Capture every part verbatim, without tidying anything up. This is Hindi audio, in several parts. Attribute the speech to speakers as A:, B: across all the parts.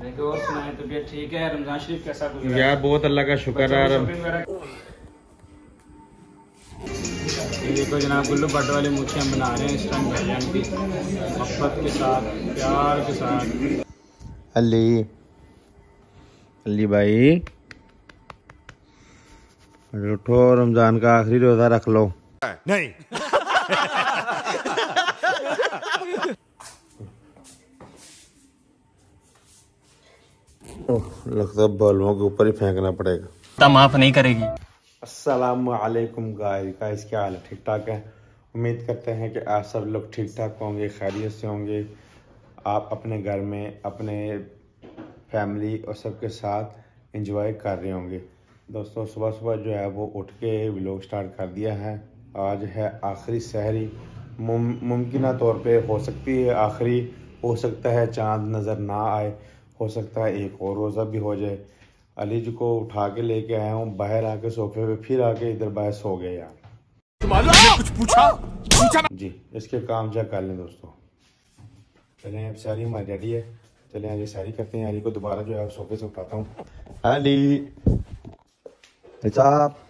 A: और सुनाए तबीयत ठीक है? रमजान शरीफ कैसा गुजरा?
B: यार बहुत अल्लाह का शुक्र है।
A: देखो जनाब गुल्लू भट्ट वाली मुछियाँ बना रहे हैं इस टाइम भाईजान की मोहब्बत के साथ, प्यार के साथ।
B: अली अली भाई उठो, रमजान का आखिरी रोजा रख लो। नहीं लगता है बालों के ऊपर ही फेंकना पड़ेगा।
C: माफ नहीं करेगी।
B: अस्सलाम वालेकुम गाइस, गाइस क्या हाल है? ठीक ठाक है? उम्मीद करते हैं कि आप सब लोग ठीक ठाक होंगे, खैरियत से होंगे। आप अपने घर में अपने फैमिली और सबके साथ एंजॉय कर रहे होंगे। दोस्तों सुबह सुबह जो है वो उठ के व्लॉग स्टार्ट कर दिया है। आज है आखिरी सहरी, मुम, मुमकिन तौर पे हो सकती है आखिरी, हो सकता है चांद नज़र ना आए, हो सकता है एक और रोज़ा भी हो जाए। अली जी को उठा के लेके आया हूँ, बाहर आके सोफे पे, फिर आके इधर बाहर सो गए यार।
C: कुछ पूछा पूछा
B: जी इसके काम जा कर लें दोस्तों। चलें अब सारी हमारी रेडी है, चलें आगे सारी करते हैं। अली को दोबारा जो है सोफे से उठाता हूँ। अली साहब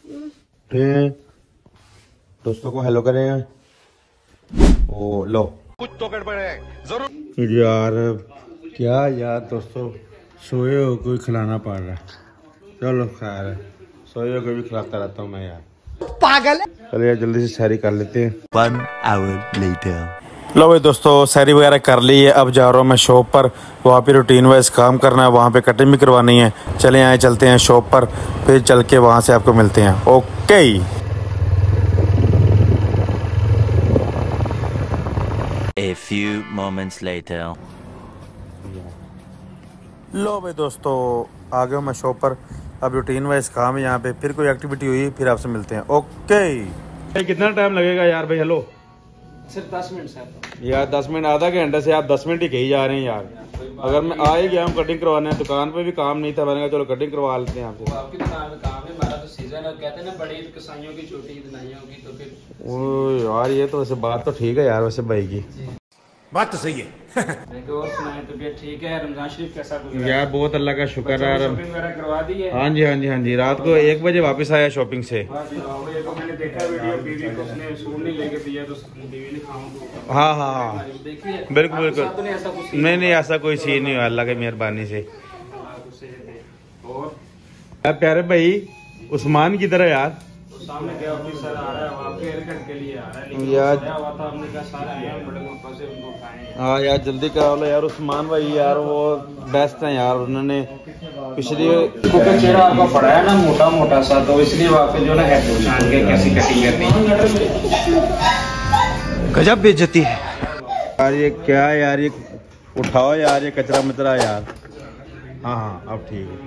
B: दोस्तों को हेलो करें। ओ लो
C: कुछ तो गड़बड़ है जरूर
B: यार। क्या यार दोस्तों, सोए हो कोई खिलाना पड़ रहा है। चलो खैर है, सोए हो कोई भी खिलाता रहता हूँ मैं यार, पागल। चलो यार जल्दी से सैरी कर लेते हैं।
C: One hour later.
B: लो भाई दोस्तों सैरी वगैरह कर ली है। अब जा रहा हूँ मैं शॉप पर, वहाँ पे रूटीन वाइज काम करना है, वहाँ पे कटिंग भी करवानी है। चले आए चलते हैं शॉप पर, फिर चल के वहाँ से आपको मिलते हैं। Okay
C: A few moments later.
B: लो भाई दोस्तों आ गया मैं शॉप पर। अब रूटीन वाइज काम है यहाँ पे, फिर कोई एक्टिविटी हुई फिर आपसे मिलते हैं। ओके कितना टाइम लगेगा यार भाई? हेलो
A: सिर्फ दस मिनट से
B: यार, दस मिनट आधा घंटे से आप दस मिनट ही कही जा रहे हैं यार। अगर मैं आ ही गया हूँ कटिंग करवाने, दुकान पे भी काम नहीं था, मैंने कहा चलो कटिंग करवा लेते हैं आपसे।
A: आपकी दुकान में काम है, हमारा तो सीजन है, कहते हैं ना बड़ी कसाइयों की छोटी ईद होगी तो फिर।
B: ओ यार ये तो वैसे बात तो ठीक है यार, वैसे भाई की
C: बात तो सही है।
A: और सुनाए तबीयत ठीक है? रमजान शरीफ कैसा गुजरा?
B: यार बहुत अल्लाह का शुक्र है।
A: शॉपिंग वगैरह करवा दी है?
B: हाँ जी हाँ जी हाँ जी, रात को एक बजे वापस आया शॉपिंग से।
A: मैंने देखा वीडियो, बीवी को उसने सूट नहीं लेके दिया तो बीवी ने खाऊं।
B: हाँ हाँ हाँ बिल्कुल बिल्कुल, नहीं नहीं ऐसा कोई सीन नहीं हुआ अल्लाह की मेहरबानी से। और प्यारे भाई उस्मान की तरह यार
A: सामने गया ऑफिसर आ रहा है, वहाँ पे हेयर कट के लिए आ रहा है, लेकिन
B: यार
A: हुआ था, हमने कहा सारे आए हैं बड़े मुफ्त से उनको खाएं।
B: हाँ यार जल्दी करा लो यार। उस्मान भाई यार वो बेस्ट हैं यार, उन्होंने पिछली
A: क्योंकि चेहरा आपका पड़ा है ना मोटा मोटा सा, तो इसलिए वहाँ पे जो ना हेड छान के कैसी कटिंग करनी।
B: गजब बेइज्जती है यार ये। क्या यार ये उठाओ यार ये कचरा मचरा यार। हाँ हाँ अब ठीक है।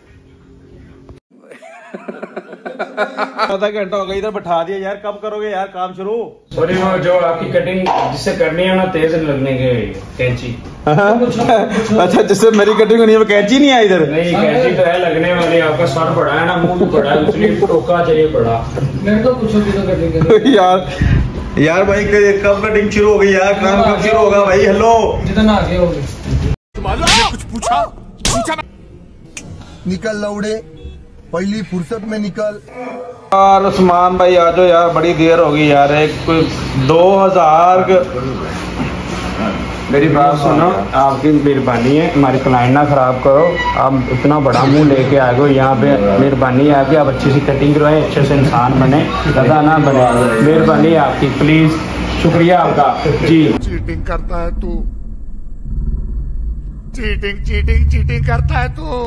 B: आधा घंटा हो गया इधर बैठा दिया यार, कब करोगे यार काम शुरू?
A: सॉरी वो जो आपकी कटिंग जिससे करनी है ना तेज लगने के कैंची।
B: अच्छा जिससे मेरी कटिंग होनी है वो कैंची नहीं है इधर?
A: नहीं कैंची तो है लगने वाली, आपका सर बड़ा है ना, मुंह भी बड़ा है, इसलिए टोका चाहिए बड़ा। मेरे को पूछो कि तो कटिंग
B: यार यार भाई कब कटिंग शुरू हो गई यार? काम कब शुरू होगा भाई? हेलो
A: जितना आगे हो गए
C: कुछ पूछा पूछा
D: निकल लौड़े, पहली फुर्सत में निकल।
B: यार उस्मान भाई आ जाओ यार, बड़ी देर हो गई यार। एक कोई दो हजार
A: मेरी बात सुनो, आपकी मेहरबानी है, हमारी क्लाइंट ना खराब करो। आप इतना बड़ा मुंह लेके आ गए यहाँ पे, मेहरबानी है आपकी, आप अच्छी सी कटिंग करवाएं, अच्छे से इंसान बने, गधा ना बने। मेहरबानी है आपकी, प्लीज शुक्रिया आपका जी।
D: चीटिंग करता है तू, चीटिंग चीटिंग चीटिंग करता है तू।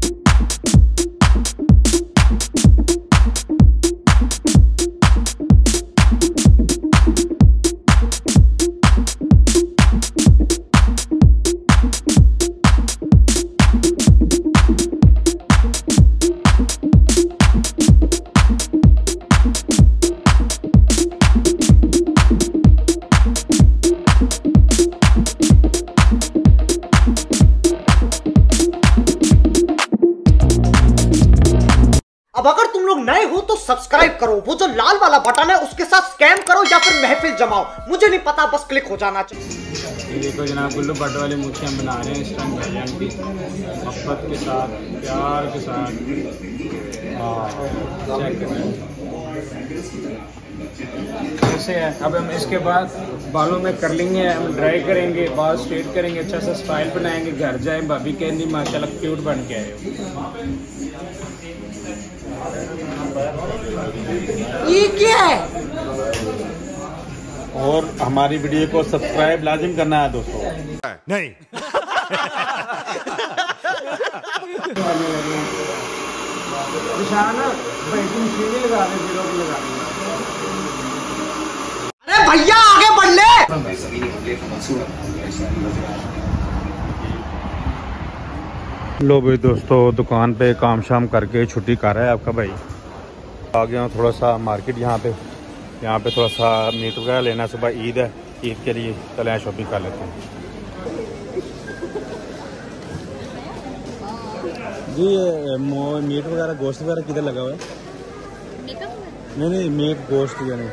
E: अब अगर तुम लोग नए हो तो सब्सक्राइब करो, वो जो लाल वाला बटन है उसके साथ स्कैम करो या फिर महफिल जमाओ, मुझे नहीं पता, बस क्लिक हो जाना चाहिए।
A: ये देखो जनाब गुल्लू भट्ट वाली मूर्तियाँ बना रहे हैं इस टाइम भाईजान की मोहब्बत के साथ, प्यार के साथ। चेक करें कैसे है। अब हम इसके बाद बालों में कर्लिंग है, हम ड्राई करेंगे, बाल स्ट्रेट करेंगे, अच्छा सा स्टाइल बनाएंगे, घर जाए भाभी कहनी माशाल्लाह क्यूट बन के आए हो।
E: ये क्या है?
B: और हमारी वीडियो को सब्सक्राइब लाजिम करना है दोस्तों।
C: नहीं।
A: निशान भाई तुम सीढ़ी लगा रहे जीरो की लगा रहे।
E: अरे भैया आगे बढ़ ले।
B: लो भाई दोस्तों, दुकान पे काम शाम करके छुट्टी कर रहा है आपका भाई। आ गया हूँ थोड़ा सा मार्केट, यहाँ पे यहाँ पे थोड़ा सा मीट वगैरह लेना। सुबह ईद है, ईद के लिए चले शॉपिंग कर लेते हैं। जी ये मीट वगैरह गोश्त वगैरह किधर लगा हुआ है? नहीं नहीं मीट गोश्त यानी।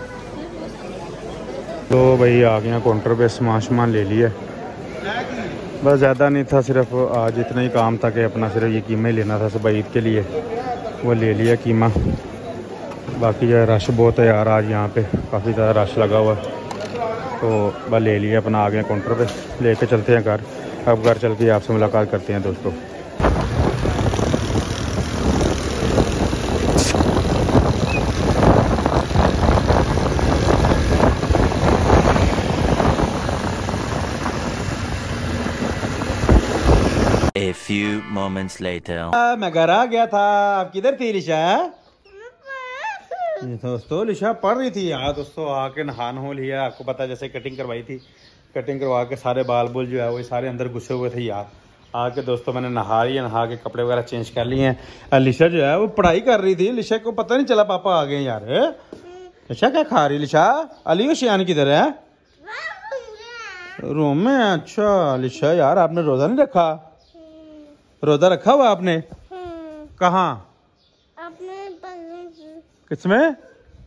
B: तो भाई आ गया काउंटर पे, सामान सामान ले लिया। बस ज़्यादा नहीं था, सिर्फ आज इतना ही काम था कि अपना सिर्फ ये कीमा ही लेना था सुबह ईद के लिए, वो ले लिया कीमा। बाकी जो रश बहुत है यार, आज यहाँ पे काफ़ी ज़्यादा रश लगा हुआ है, तो बस ले लिया अपना। आ गए काउंटर पे, लेके चलते हैं घर। अब घर चल के आपसे मुलाकात करते हैं दोस्तों।
C: A few moments later.
B: मैं घर आ गया था। आप किधर थी लिशा? दोस्तों लिशा पढ़ रही थी यार। दोस्तों आके नहा हो लिया, आपको पता है जैसे कटिंग करवाई थी, कटिंग करवा के सारे बाल बुल जो है वो सारे अंदर घुसे हुए थे यार। आके दोस्तों मैंने नहा लिया, नहा के कपड़े वगैरह चेंज कर लिए हैं। लिशा जो है वो पढ़ाई कर रही थी, लिशा को पता नहीं चला पापा आ गए यार। लिशा क्या खा रही? लिशा अली और शियान किधर है? रूम में। अच्छा लिशा यार आपने रोजा नहीं रखा? रोजा रखा हुआ आपने? कहाँ? किसमें?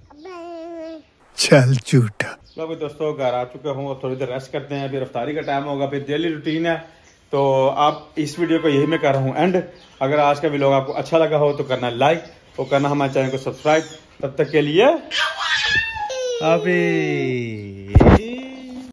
D: चल झूठा।
B: तो दोस्तों घर आ चुका हूँ और थोड़ी देर रेस्ट करते हैं, फिर रफ्तारी का टाइम होगा, फिर डेली रूटीन है। तो आप इस वीडियो को यही मैं कर रहा हूँ एंड। अगर आज का वीडियो आपको अच्छा लगा हो तो करना लाइक और करना हमारे चैनल को सब्सक्राइब। तब तक के लिए अभी